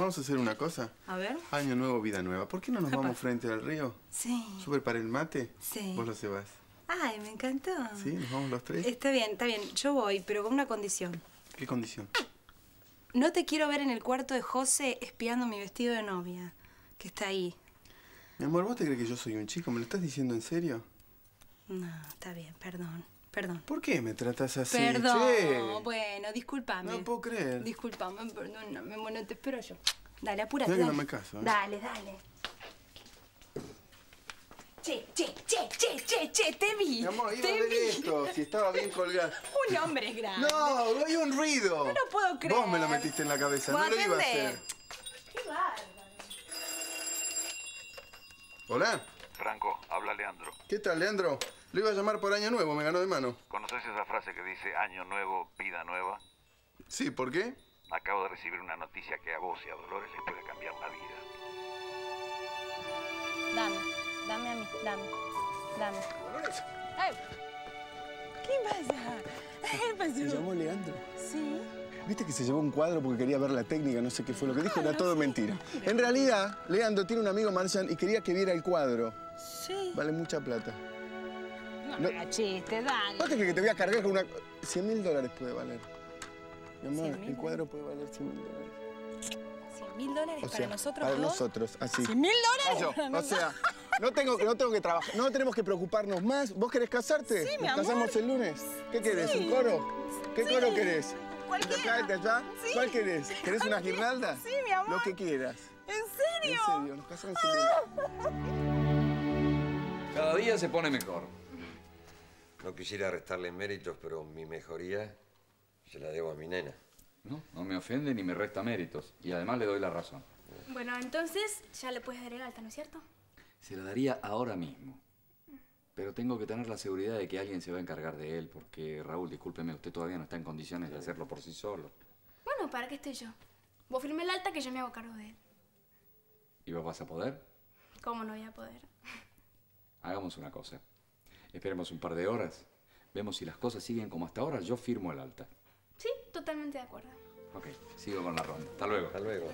vamos a hacer una cosa. A ver. Año nuevo, vida nueva. ¿Por qué no nos vamos frente al río? Sí. ¿Súper para el mate? Sí. Vos lo cebás. Ay, me encantó. ¿Sí? ¿Nos vamos los tres? Está bien. Yo voy, pero con una condición. ¿Qué condición? No te quiero ver en el cuarto de José espiando mi vestido de novia, que está ahí. Mi amor, ¿vos te crees que yo soy un chico? ¿Me lo estás diciendo en serio? No, está bien, perdón. ¿Por qué me tratas así? Perdón, che? bueno, discúlpame. No puedo creer. Discúlpame, perdóname, bueno, te espero yo. Dale, apúrate. Mira que no me caso, ¿eh? Dale. Che, te vi. Mi amor, iba a ver esto, si estaba bien colgado. Un hombre grande. No, hay un ruido. No lo puedo creer. Vos me lo metiste en la cabeza, no lo iba a hacer. Qué bárbaro. Hola. Franco, habla Leandro. ¿Qué tal, Leandro? Lo iba a llamar por año nuevo, me ganó de mano. ¿Conoces esa frase que dice año nuevo, vida nueva? Sí, ¿por qué? Acabo de recibir una noticia que a vos y a Dolores les puede cambiar la vida. Dame a mí, dame. Dolores. Ay, ¿qué pasa? ¿Qué pasó? Se llamó Leandro. Sí. ¿Viste que se llevó un cuadro porque quería ver la técnica? No sé qué fue lo que dijo, era todo mentira. En realidad, Leandro tiene un amigo Marcian y quería que viera el cuadro. Sí. Vale mucha plata. No me hagas chiste, dale. ¿Vos te crees que te voy a cargar con una... $100.000 puede valer. Mi amor, 100.000. el cuadro puede valer $100.000. $100.000 para nosotros para dos. nosotros, así. $100.000. O sea, no tengo que trabajar, no tenemos que preocuparnos más. ¿Vos querés casarte? Sí, mi ¿Nos amor. casamos el lunes? ¿Qué querés, Sí. un coro? ¿Qué coro querés? Cualquiera. ¿Cállate allá? Sí. ¿Cuál querés? ¿Querés una guirnalda? Sí, mi amor. Lo que quieras. ¿En serio? En serio, nos casamos el lunes. Cada día se pone mejor. No quisiera restarle méritos, pero mi mejoría se la debo a mi nena. No me ofende ni me resta méritos. Y además le doy la razón. Bueno, entonces ya le puedes dar el alta, ¿no es cierto? Se la daría ahora mismo. Pero tengo que tener la seguridad de que alguien se va a encargar de él, porque, Raúl, discúlpeme, usted todavía no está en condiciones de hacerlo por sí solo. Bueno, ¿para qué estoy yo? Vos firme el alta que yo me hago cargo de él. ¿Y vos vas a poder? ¿Cómo no voy a poder? Hagamos una cosa. Esperemos un par de horas. Vemos si las cosas siguen como hasta ahora. Yo firmo el alta. Sí, totalmente de acuerdo. Ok, sigo con la ronda. Hasta luego. Hasta luego.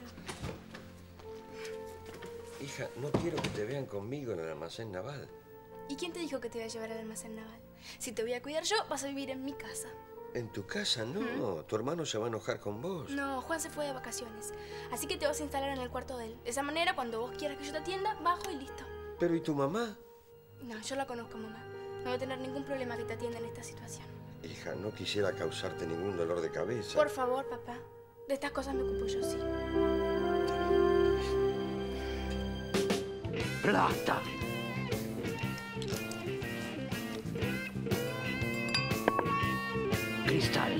Hija, no quiero que te vean conmigo en el almacén naval. ¿Y quién te dijo que te iba a llevar al almacén naval? Si te voy a cuidar yo, vas a vivir en mi casa. En tu casa no. Tu hermano se va a enojar con vos. No, Juan se fue de vacaciones. Así que te vas a instalar en el cuarto de él. De esa manera, cuando vos quieras que yo te atienda, bajo y listo. Pero ¿y tu mamá? No, yo la conozco, mamá. No voy a tener ningún problema que te atienda en esta situación. Hija, no quisiera causarte ningún dolor de cabeza. Por favor, papá. De estas cosas me ocupo yo, sí. Plata. Cristal.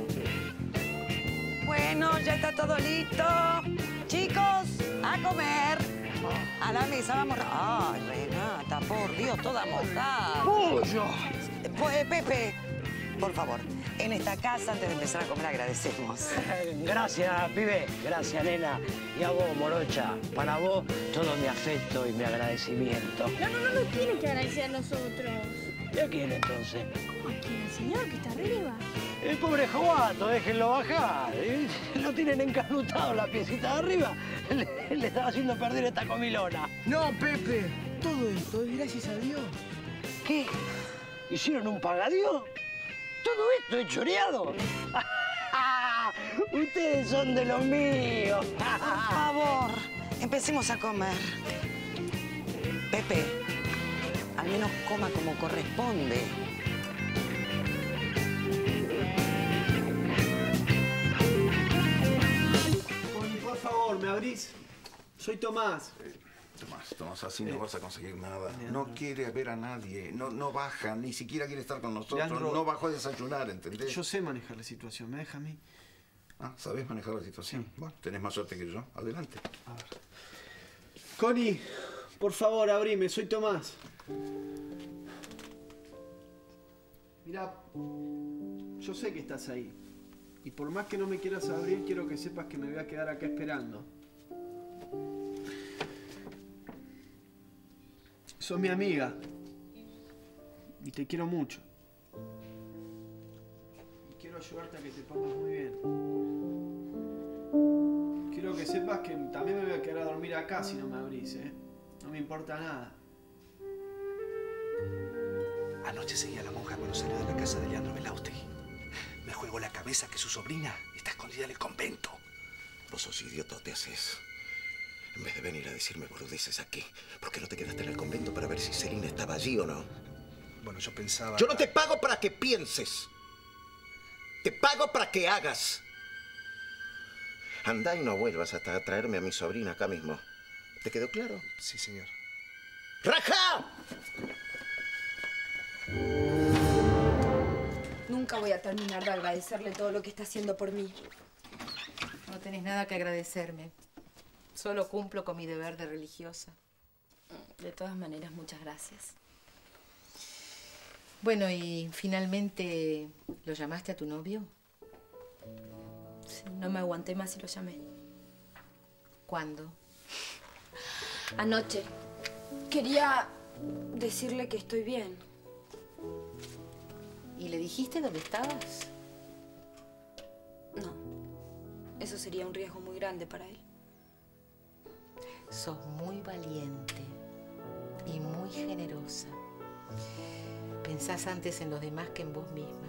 Bueno, ya está todo listo. Chicos, a comer. A la mesa, vamos. Ay, Renata, por Dios, toda mojada. ¡Pollo! Pepe, por favor, en esta casa, antes de empezar a comer, agradecemos. Gracias, pibe. Gracias, nena. Y a vos, morocha. Para vos, todo mi afecto y mi agradecimiento. No tiene que agradecer a nosotros. ¿Y a quién, entonces? ¿A quién? Al señor que está arriba. El pobre Joato, déjenlo bajar. Lo tienen encanutado la piecita de arriba. Le estaba haciendo perder esta comilona. No, Pepe. Todo esto es gracias a Dios. ¿Qué? ¿Hicieron un pagadío? ¿Todo esto es choreado? Ustedes son de los míos. Por favor, empecemos a comer. Pepe, al menos coma como corresponde. Por favor, ¿me abrís? Soy Tomás. Tomás, así no vas a conseguir nada. No quiere ver a nadie, no baja, ni siquiera quiere estar con nosotros. Leandro, no bajó a desayunar, ¿entendés? Yo sé manejar la situación, ¿me deja a mí? Ah, ¿sabés manejar la situación? Bueno, tenés más suerte que yo. Adelante. A ver. Connie, por favor, abrime, soy Tomás. Mira, yo sé que estás ahí. Y por más que no me quieras abrir, quiero que sepas que me voy a quedar acá esperando. Sos mi amiga. Y te quiero mucho. Y quiero ayudarte a que te pongas muy bien. Quiero quiero que sepas que también me voy a quedar a dormir acá si no me abrís, ¿eh? No me importa nada. Anoche seguí a la monja cuando salió de la casa de Leandro Belaustegui. Me juego la cabeza que su sobrina está escondida en el convento. Vos sos idiota, te haces. En vez de venir a decirme boludeces aquí, ¿por qué no te quedaste en el convento para ver si Celina estaba allí o no? Bueno, yo pensaba... Yo no te pago para que pienses. Te pago para que hagas. Andá y no vuelvas hasta traerme a mi sobrina acá mismo. ¿Te quedó claro? Sí, señor. ¡Raja! Nunca voy a terminar de agradecerle todo lo que está haciendo por mí. No tenés nada que agradecerme. Solo cumplo con mi deber de religiosa. De todas maneras, muchas gracias. Bueno, y finalmente, ¿lo llamaste a tu novio? Sí, no me aguanté más y lo llamé. ¿Cuándo? Anoche. Quería decirle que estoy bien. ¿Y le dijiste dónde estabas? No. Eso sería un riesgo muy grande para él. Sos muy valiente y muy generosa. Pensás antes en los demás que en vos misma.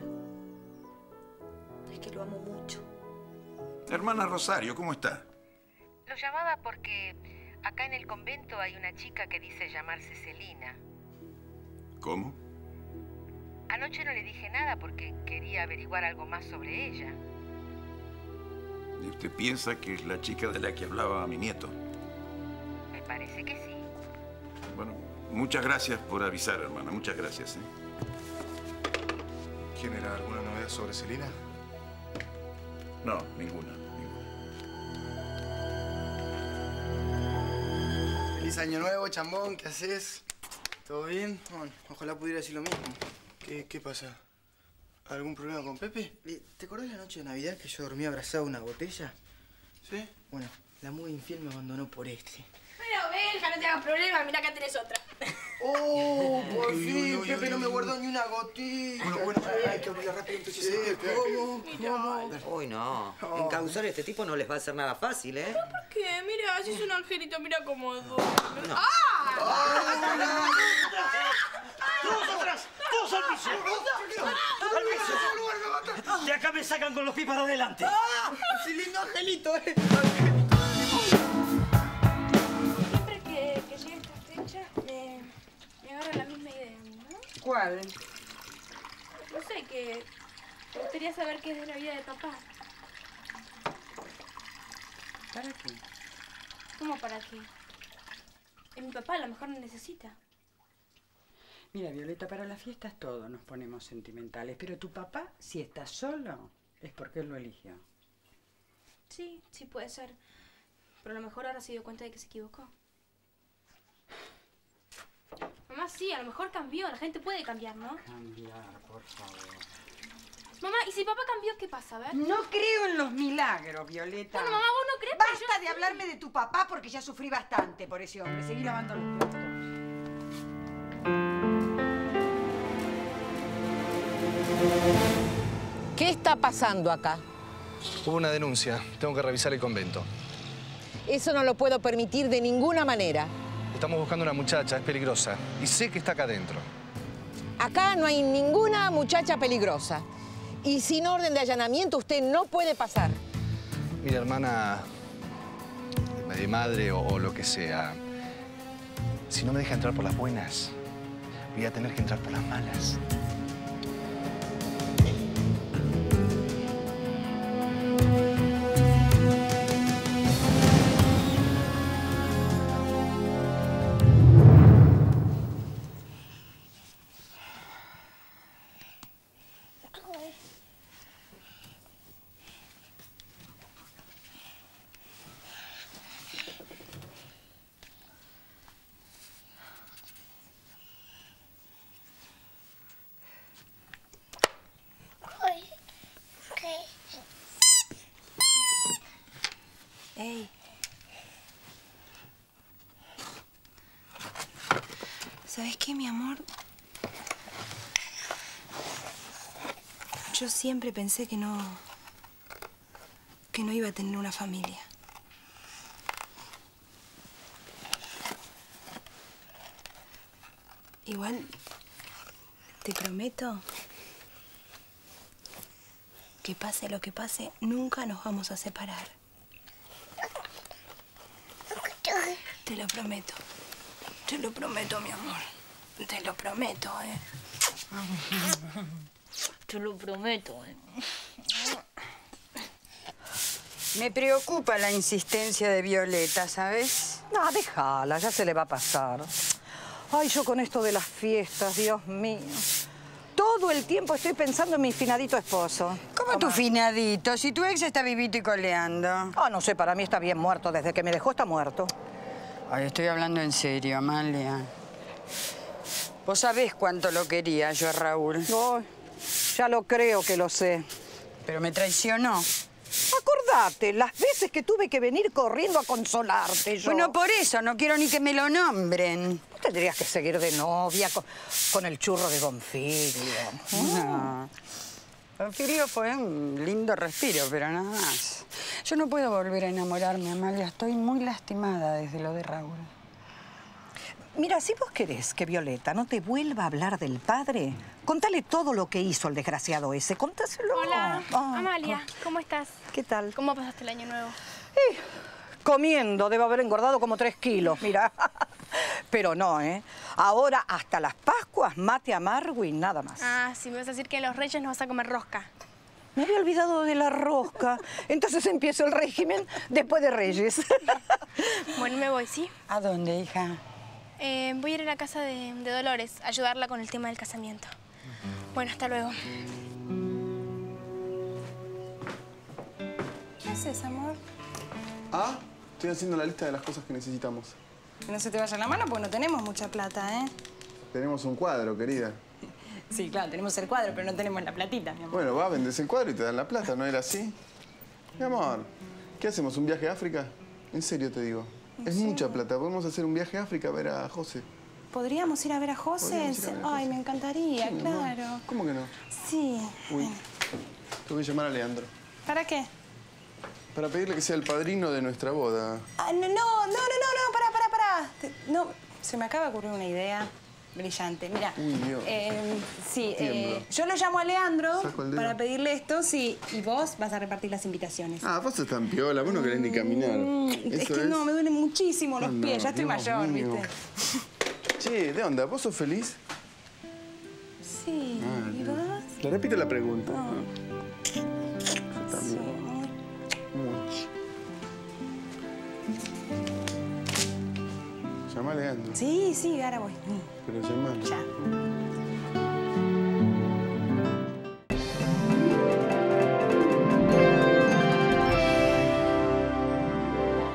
Es que lo amo mucho. Hermana Rosario, ¿cómo está? Lo llamaba porque acá en el convento hay una chica que dice llamarse Celina. ¿Cómo? Anoche no le dije nada porque quería averiguar algo más sobre ella. ¿Y usted piensa que es la chica de la que hablaba mi nieto? Me parece que sí. Bueno, muchas gracias por avisar, hermana. Muchas gracias, ¿eh? ¿Quién era? ¿Alguna novedad sobre Celina? No, ninguna. Feliz año nuevo, chambón. ¿Qué haces? ¿Todo bien? Bueno, ojalá pudiera decir lo mismo. ¿Qué pasa? ¿Algún problema con Pepe? ¿Te acordás la noche de Navidad que yo dormí abrazado a una botella? ¿Sí? Bueno, la muy infiel me abandonó por este. Pero Belja, no te hagas problema, mirá acá tenés otra. ¡Oh! Por fin, Pepe no me guardó ni una gotita. Bueno, hay que abrirla rápido entonces. ¿Cómo? Uy, no. Encauzar a este tipo no les va a hacer nada fácil, ¿eh? ¿Por qué? Mira, si es un angelito, mira cómo duerme. No. ¡Ah! ¡Todos atrás! ¡Todos al piso! ¡Al piso! De acá me sacan con los pies para adelante. ¡Ah! ¡Sí, lindo angelito, Siempre que llega esta fecha, me agarra la misma idea, ¿no? ¿Cuál? No sé, que me gustaría saber qué es de la vida de papá. ¿Para qué? ¿Cómo para qué? Mi papá a lo mejor me necesita. Mira, Violeta, para las fiestas todos nos ponemos sentimentales, pero tu papá, si está solo, es porque él lo eligió. Sí, sí puede ser. Pero a lo mejor ahora se dio cuenta de que se equivocó. Mamá, sí, a lo mejor cambió. La gente puede cambiar, ¿no? Cambiar, por favor. Mamá, ¿y si papá cambió, qué pasa? A ver. No creo en los milagros, Violeta. Bueno, mamá, ¿vos no crees? Basta de hablarme de tu papá porque ya sufrí bastante por ese hombre. Seguí lavando los platos. ¿Qué está pasando acá? Hubo una denuncia. Tengo que revisar el convento. Eso no lo puedo permitir de ninguna manera. Estamos buscando una muchacha, es peligrosa. Y sé que está acá adentro. Acá no hay ninguna muchacha peligrosa. Y sin orden de allanamiento usted no puede pasar. Mira, hermana, de madre o lo que sea, si no me deja entrar por las buenas, voy a tener que entrar por las malas. Ey. ¿Sabes qué, mi amor? Yo siempre pensé que no iba a tener una familia. Igual, te prometo que pase lo que pase, nunca nos vamos a separar. Te lo prometo. Te lo prometo, mi amor. Te lo prometo, Te lo prometo, Me preocupa la insistencia de Violeta, ¿sabes? No, déjala, ya se le va a pasar. Ay, yo con esto de las fiestas, Dios mío. Todo el tiempo estoy pensando en mi finadito esposo. ¿Cómo tu finadito? Si tu ex está vivito y coleando. Ah, no sé, para mí está bien muerto. Desde que me dejó está muerto. Ay, estoy hablando en serio, Amalia. Vos sabés cuánto lo quería yo a Raúl. Ay, ya lo creo que lo sé. Pero me traicionó. Acordate, las veces que tuve que venir corriendo a consolarte yo. Bueno, por eso, no quiero ni que me lo nombren. Tendrías que seguir de novia con el churro de Bonfiglio. No. Bonfiglio fue un lindo respiro, pero nada más. Yo no puedo volver a enamorarme, Amalia. Estoy muy lastimada desde lo de Raúl. Mira, si vos querés que Violeta no te vuelva a hablar del padre, contale todo lo que hizo el desgraciado ese. Contáselo. Hola, Amalia, ¿cómo estás? ¿Qué tal? ¿Cómo pasaste el año nuevo? Comiendo, debo haber engordado como 3 kilos, mira. Pero no, Ahora, hasta las Pascuas, mate amargo y nada más. Ah, sí, me vas a decir que en los Reyes no vas a comer rosca. Me había olvidado de la rosca. Entonces empiezo el régimen después de Reyes. Bueno, me voy, ¿sí? ¿A dónde, hija? Voy a ir a la casa de Dolores, a ayudarla con el tema del casamiento. Bueno, hasta luego. ¿Qué haces, amor? Ah, estoy haciendo la lista de las cosas que necesitamos. Que no se te vaya la mano porque no tenemos mucha plata, Tenemos un cuadro, querida. Sí, claro, tenemos el cuadro, pero no tenemos la platita, mi amor. Bueno, va, vendes el cuadro y te dan la plata, ¿no era así? Mi amor, ¿qué hacemos? ¿Un viaje a África? En serio te digo. Es mucha plata. Podemos hacer un viaje a África a ver a José. ¿Podríamos ir a ver a José? Ay, me encantaría, Sí, claro. amor. ¿Cómo que no? Sí. Uy, tengo que llamar a Leandro. ¿Para qué? Para pedirle que sea el padrino de nuestra boda. Ah, no, pará. No, se me acaba de ocurrir una idea brillante. Mira, Uy, Dios. yo lo llamo a Leandro Saco el dedo. para pedirle esto, sí, y vos vas a repartir las invitaciones. Ah, vos estás tan piola, vos no querés ni caminar. Es que no, me duelen muchísimo los pies, ya estoy Dios mayor, mío. ¿viste? Che, ¿de onda? ¿Vos sos feliz? Sí, ¿y vos? Le repito la pregunta. Sí, amor. Mucho. Llama a Leandro. Sí, ahora voy. Pero llamalo. Ya.